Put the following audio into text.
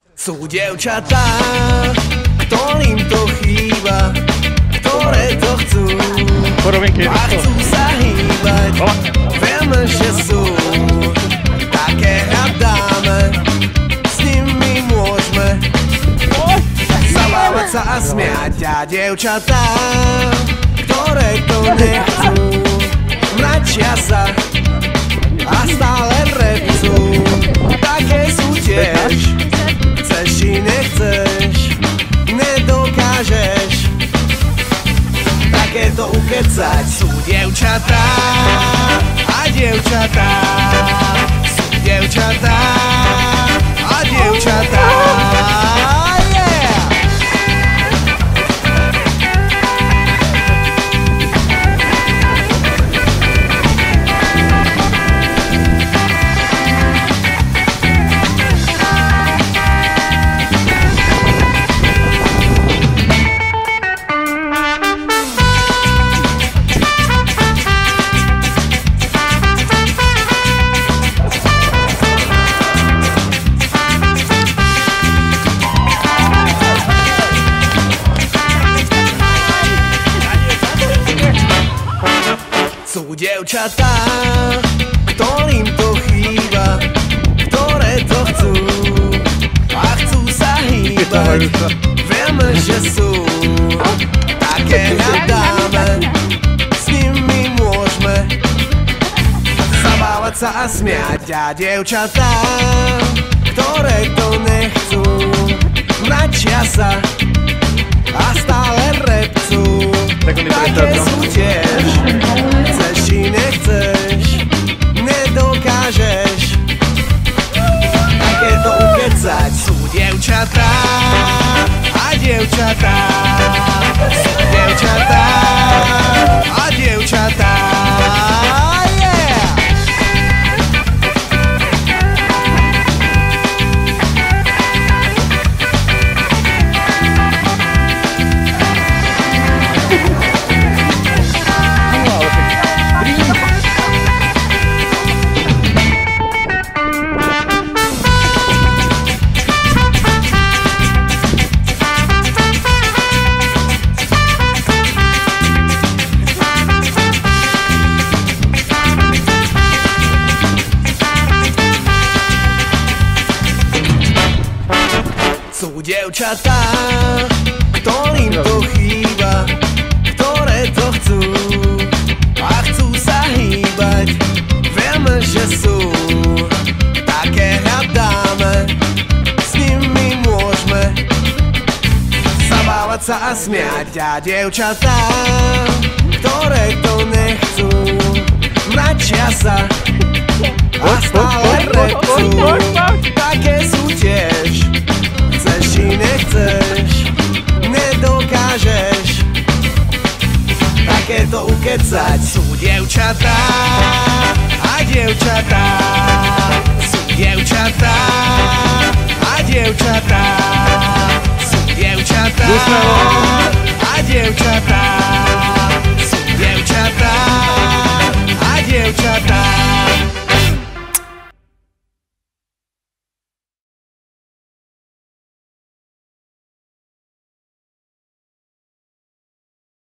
Sú dievčatá, ktorým to chýba, ktoré to chcú a chcú sa hýbať. Vieme, že sú také hľadáme, s nimi môžeme zabávať sa a smiať. A dievčatá, ktoré to nechcú, mračia sa a stále repcú. Také sú tiež, chceš či nechceš, nedokážeš takéto ukecať. Sú dievčatá a dievčatá, sú dievčatá a dievčatá. Sú dievčatá, ktorým to chýba, ktoré to chcú a chcú sa hýbať. Vieme, že sú také hľadáme, s nimi môžeme zabávať sa a smiať. A dievčatá, ktoré to nechcú, mračia sa a stále repcú. Také sú tiež, chceš či nechceš, nedokážeš takéto ukecať. Sú dievčatá a dievčatá, sú dievčatá a dievčatá. Sú dievčatá, ktorým to chýba, ktoré to chcú a chcú sa hýbať. Vieme, že sú také hľadáme, s nimi môžeme zabávať sa a smiať. A dievčatá, ktoré to nechcú, mračia sa a stále repcú. Také sú tiež, chceš či nechceš, nedokážeš takéto ukecať. Sú dievčatá a dievčatá, sú dievčatá a dievčatá, sú dievčatá a dievčatá.